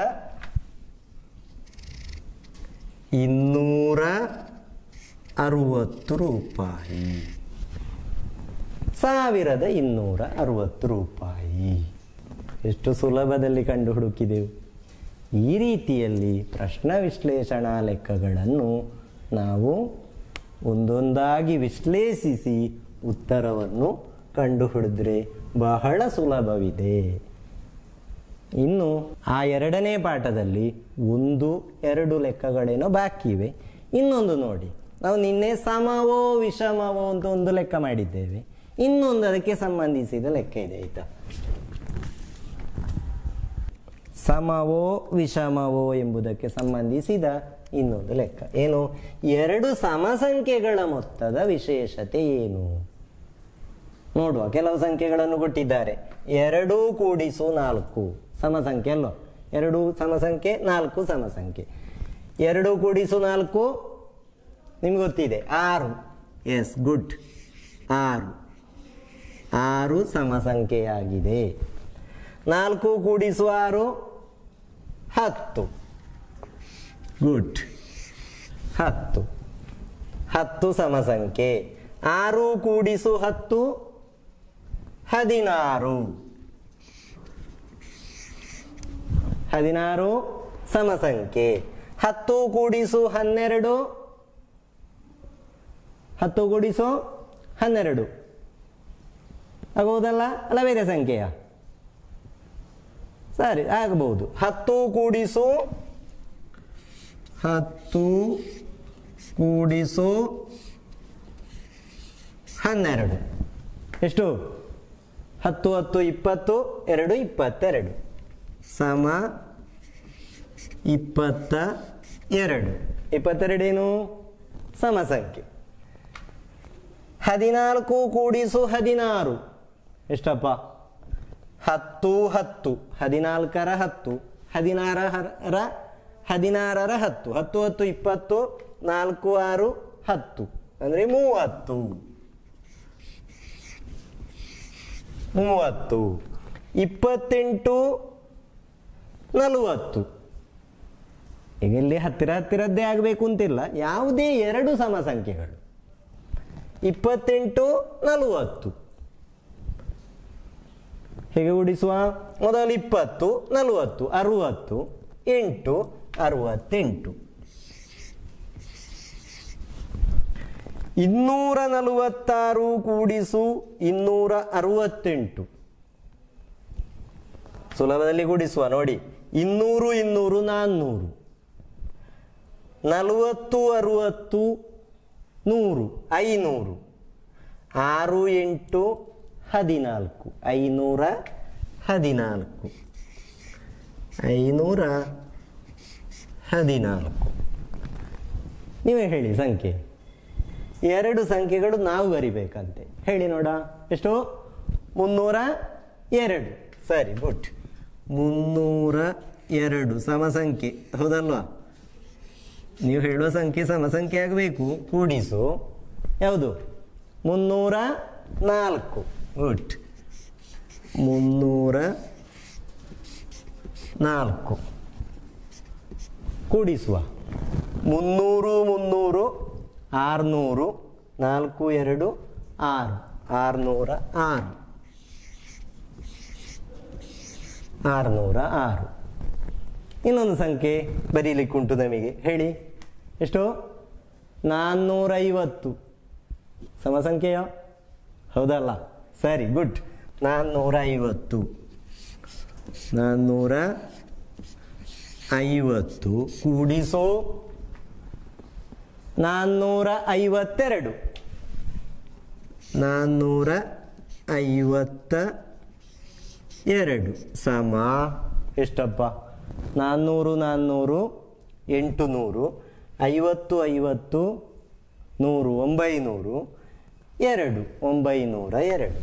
S1: ಇನ್ನೂರ ಅರವತ್ತು ರೂಪಾಯಿ. ಸಾವಿರದ ಇನ್ನೂರ ಅರವತ್ತು ರೂಪಾಯಿ. ಎಷ್ಟು ಸುಲಭದಲ್ಲಿ ಕಂಡು ಹುಡುಕಿದೆವು. ಈ ರೀತಿಯಲ್ಲಿ ಪ್ರಶ್ನ ವಿಶ್ಲೇಷಣಾ ಲೆಕ್ಕಗಳನ್ನು ನಾವು ಒಂದೊಂದಾಗಿ ವಿಶ್ಲೇಷಿಸಿ ಉತ್ತರವನ್ನು ಕಂಡು ಹಿಡಿದ್ರೆ ಬಹಳ ಸುಲಭವಿದೆ. ಇನ್ನು ಆ ಎರಡನೇ ಪಾಠದಲ್ಲಿ ಒಂದು ಎರಡು ಲೆಕ್ಕಗಳೇನೋ ಬಾಕಿ ಇವೆ. ಇನ್ನೊಂದು ನೋಡಿ, ನಾವು ನಿನ್ನೆ ಸಮವೋ ವಿಷಮವೋ ಅಂತ ಒಂದು ಲೆಕ್ಕ ಮಾಡಿದ್ದೇವೆ. ಇನ್ನೊಂದು ಅದಕ್ಕೆ ಸಂಬಂಧಿಸಿದ ಲೆಕ್ಕ ಇದೆ, ಆಯ್ತಾ? ಸಮವೋ ವಿಷಮವೋ ಎಂಬುದಕ್ಕೆ ಸಂಬಂಧಿಸಿದ ಇನ್ನೊಂದು ಲೆಕ್ಕ ಏನು? ಎರಡು ಸಮಸಂಖ್ಯೆಗಳ ಮೊತ್ತದ ವಿಶೇಷತೆ ಏನು ನೋಡುವ. ಕೆಲವು ಸಂಖ್ಯೆಗಳನ್ನು ಕೊಟ್ಟಿದ್ದಾರೆ. ಎರಡು ಕೂಡಿಸು ನಾಲ್ಕು ಸಮಸಂಖ್ಯೆ ಅಲ್ವ? ಎರಡು ಸಮಸಂಖ್ಯೆ, ನಾಲ್ಕು ಸಮಸಂಖ್ಯೆ. ಎರಡು ಕೂಡಿಸು ನಾಲ್ಕು ನಿಮ್ಗೆ ಗೊತ್ತಿದೆ, ಆರು. Yes, good. ಆರು ಆರು ಸಮಸಂಖ್ಯೆಯಾಗಿದೆ. ನಾಲ್ಕು ಕೂಡಿಸು ಆರು ಹತ್ತು. ಗುಡ್. ಹತ್ತು ಹತ್ತು ಸಮಸಂಖ್ಯೆ. ಆರು ಕೂಡಿಸು ಹತ್ತು ಹದಿನಾರು. ಹದಿನಾರು ಸಮಸಂಖ್ಯೆ. ಹತ್ತು ಕೂಡಿಸು ಹನ್ನೆರಡು, ಹತ್ತು ಕೂಡಿಸು ಹನ್ನೆರಡು ಆಗುವುದಲ್ಲ? ಅಲ್ಲ, ಬೇರೆ ಸಂಖ್ಯೆಯ? ಸರಿ, ಆಗಬಹುದು. ಹತ್ತು ಕೂಡಿಸು ಹತ್ತು ಕೂಡಿಸು ಹನ್ನೆರಡು ಎಷ್ಟು? ಹತ್ತು ಹತ್ತು ಇಪ್ಪತ್ತು, ಎರಡು ಇಪ್ಪತ್ತೆರಡು ಸಮ ಇಪ್ಪತ್ತ ಎರಡು. ಇಪ್ಪತ್ತೆರಡೇನು? ಸಮಸಂಖ್ಯೆ. ಹದಿನಾಲ್ಕು ಕೂಡಿಸು ಹದಿನಾರು ಎಷ್ಟಪ್ಪ? ಹತ್ತು ಹತ್ತು, ಹದಿನಾಲ್ಕರ ಹತ್ತು, ಹದಿನಾರರ ಹದಿನಾರರ ಹತ್ತು. ಹತ್ತು ಹತ್ತು ಇಪ್ಪತ್ತು, ನಾಲ್ಕು ಆರು ಹತ್ತು ಅಂದರೆ ಮೂವತ್ತು. ಮೂವತ್ತು. ಇಪ್ಪತ್ತೆಂಟು ನಲವತ್ತು. ಈಗ ಇಲ್ಲಿ ಹತ್ತಿರ ಹತ್ತಿರದ್ದೇ ಆಗಬೇಕು ಅಂತಿಲ್ಲ, ಯಾವುದೇ ಎರಡು ಸಮಸಂಖ್ಯೆಗಳು. ಇಪ್ಪತ್ತೆಂಟು ನಲವತ್ತು ಹೇಗೆ ಉಡಿಸುವ? ಮೊದಲು ಇಪ್ಪತ್ತು ನಲವತ್ತು ಅರುವತ್ತು, ಎಂಟು ಅರುವತ್ತೆಂಟು. ಇನ್ನೂರ ನಲವತ್ತಾರು ಕೂಡಿಸು ಇನ್ನೂರ ಅರುವತ್ತೆಂಟು. ಸುಲಭದಲ್ಲಿ ಕೂಡಿಸುವ ನೋಡಿ. ಇನ್ನೂರು ಇನ್ನೂರು ನಾನ್ನೂರು. ನಲವತ್ತು ಅರುವತ್ತು ನೂರು ಐನೂರು. ಆರು ಎಂಟು ಹದಿನಾಲ್ಕು, ಐನೂರ ಹದಿನಾಲ್ಕು. ಐನೂರ ಹದಿನಾಲ್ಕು. ನೀವೇ ಹೇಳಿ ಸಂಖ್ಯೆ. ಎರಡು ಸಂಖ್ಯೆಗಳು ನಾವು ಬರಿಬೇಕಂತೆ. ಹೇಳಿ ನೋಡ. ಎಷ್ಟು? ಮುನ್ನೂರ ಎರಡು. ಸರಿ, ಗುಡ್. ಮುನ್ನೂರ ಎರಡು ಸಮ ಸಂಖ್ಯೆ, ಹೌದಲ್ವಾ? ನೀವು ಹೇಳುವ ಸಂಖ್ಯೆ ಸಮ ಸಂಖ್ಯೆ ಆಗಬೇಕು. ಕೂಡಿಸು. ಯಾವುದು? ಮುನ್ನೂರ ನಾಲ್ಕು. ಗುಡ್. ಮುನ್ನೂರ ನಾಲ್ಕು ಕೂಡಿಸುವ. ಮುನ್ನೂರು ಮುನ್ನೂರು ಆರುನೂರು, ನಾಲ್ಕು ಎರಡು ಆರು, ಆರುನೂರ ಆರು. ಆರುನೂರ ಆರು. ಇನ್ನೊಂದು ಸಂಖ್ಯೆ ಬರೀಲಿಕ್ಕುಂಟು ನಮಗೆ. ಹೇಳಿ. ಎಷ್ಟು? ನಾನ್ನೂರೈವತ್ತು ಸಮ ಸಂಖ್ಯೆಯೋ? ಹೌದಲ್ಲ? ಸರಿ, ಗುಡ್. ನಾನ್ನೂರ ಐವತ್ತು. ನಾನ್ನೂರ ಐವತ್ತು ಕೂಡಿಸು ನಾನ್ನೂರ ಐವತ್ತೆರಡು. ನಾನ್ನೂರ ಐವತ್ತ ಎರಡು ಸಮ ಎಷ್ಟಪ್ಪ? ನಾನ್ನೂರು ನಾನ್ನೂರು ಎಂಟು ನೂರು, ಐವತ್ತು ಐವತ್ತು ನೂರು, ಒಂಬೈನೂರು, ಎರಡು, ಒಂಬೈನೂರ ಎರಡು.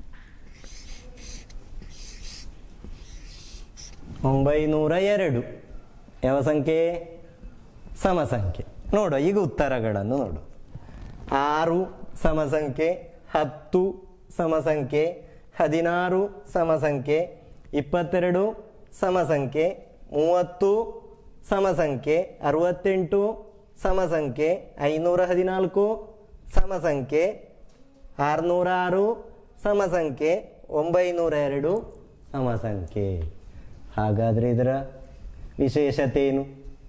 S1: ಒಂಬೈನೂರ ಎರಡು ಯಾವ ಸಂಖ್ಯೆ? ಸಮ ಸಂಖ್ಯೆ. ನೋಡು ಈಗ ಉತ್ತರಗಳನ್ನು ನೋಡು. ಆರು ಸಮ ಸಂಖ್ಯೆ, ಹತ್ತು ಸಮ ಸಂಖ್ಯೆ, ಹದಿನಾರು ಸಮ ಸಂಖ್ಯೆ, ಇಪ್ಪತ್ತೆರಡು ಸಮ ಸಂಖ್ಯೆ, ಮೂವತ್ತು ಸಮ ಸಂಖ್ಯೆ, ಅರವತ್ತೆಂಟು ಸಮ ಸಂಖ್ಯೆ, ಐನೂರ ಹದಿನಾಲ್ಕು ಸಮ ಸಂಖ್ಯೆ, ಆರುನೂರ ಆರು ಸಮ ಸಂಖ್ಯೆ, ಒಂಬೈನೂರ ಎರಡು ಸಮ ಸಂಖ್ಯೆ. ಹಾಗಾದರೆ ಇದರ ವಿಶೇಷತೆ ಏನು?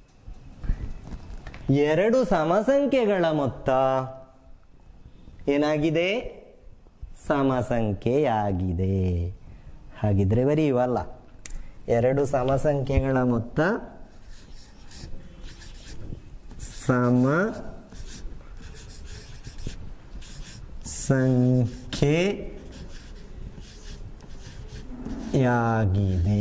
S1: ಎರಡು ಸಮಸಂಖ್ಯೆಗಳ ಮೊತ್ತ ಏನಾಗಿದೆ? ಸಮಸಂಖ್ಯೆಯಾಗಿದೆ. ಹಾಗಿದ್ರೆ ಬರೆಯುವಲ್ಲ. ಎರಡು ಸಮಸಂಖ್ಯೆಗಳ ಮೊತ್ತ ಸಮ ಸಂಖ್ಯೆಯಾಗಿದೆ.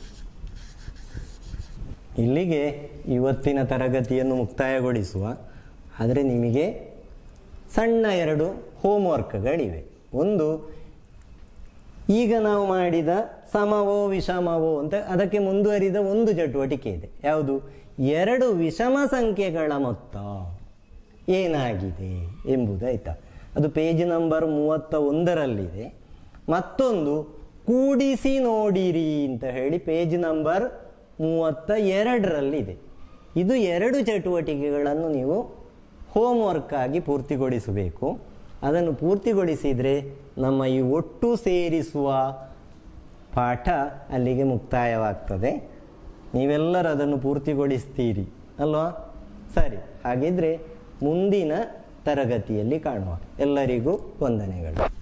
S1: ಇಲ್ಲಿಗೆ ಇವತ್ತಿನ ತರಗತಿಯನ್ನು ಮುಕ್ತಾಯಗೊಳಿಸುವ. ಆದರೆ ನಿಮಗೆ ಸಣ್ಣ ಎರಡು ಹೋಮ್ವರ್ಕ್ಗಳಿವೆ. ಒಂದು, ಈಗ ನಾವು ಮಾಡಿದ ಸಮವೋ ವಿಷಮವೋ ಅಂತ ಅದಕ್ಕೆ ಮುಂದುವರಿದ ಒಂದು ಚಟುವಟಿಕೆ ಇದೆ. ಯಾವುದು? ಎರಡು ವಿಷಮ ಸಂಖ್ಯೆಗಳ ಮೊತ್ತ ಏನಾಗಿದೆ ಎಂಬುದಾಯ್ತಾ. ಅದು ಪೇಜ್ ನಂಬರ್ ಮೂವತ್ತ ಒಂದರಲ್ಲಿದೆ. ಮತ್ತೊಂದು, ಕೂಡಿಸಿ ನೋಡಿರಿ ಅಂತ ಹೇಳಿ ಪೇಜ್ ನಂಬರ್ ಮೂವತ್ತ ಎರಡರಲ್ಲಿದೆ. ಇದು ಎರಡು ಚಟುವಟಿಕೆಗಳನ್ನು ನೀವು ಹೋಮ್ವರ್ಕ್ ಆಗಿ ಪೂರ್ತಿಗೊಳಿಸಬೇಕು. ಅದನ್ನು ಪೂರ್ತಿಗೊಳಿಸಿದರೆ ನಮ್ಮ ಈ ಒಟ್ಟು ಸೇರಿಸುವ ಪಾಠ ಅಲ್ಲಿಗೆ ಮುಕ್ತಾಯವಾಗ್ತದೆ. ನೀವೆಲ್ಲರೂ ಅದನ್ನು ಪೂರ್ತಿಗೊಳಿಸ್ತೀರಿ ಅಲ್ವಾ? ಸರಿ, ಹಾಗಿದ್ರೆ ಮುಂದಿನ ತರಗತಿಯಲ್ಲಿ ಕಾಣುವ. ಎಲ್ಲರಿಗೂ ವಂದನೆಗಳು.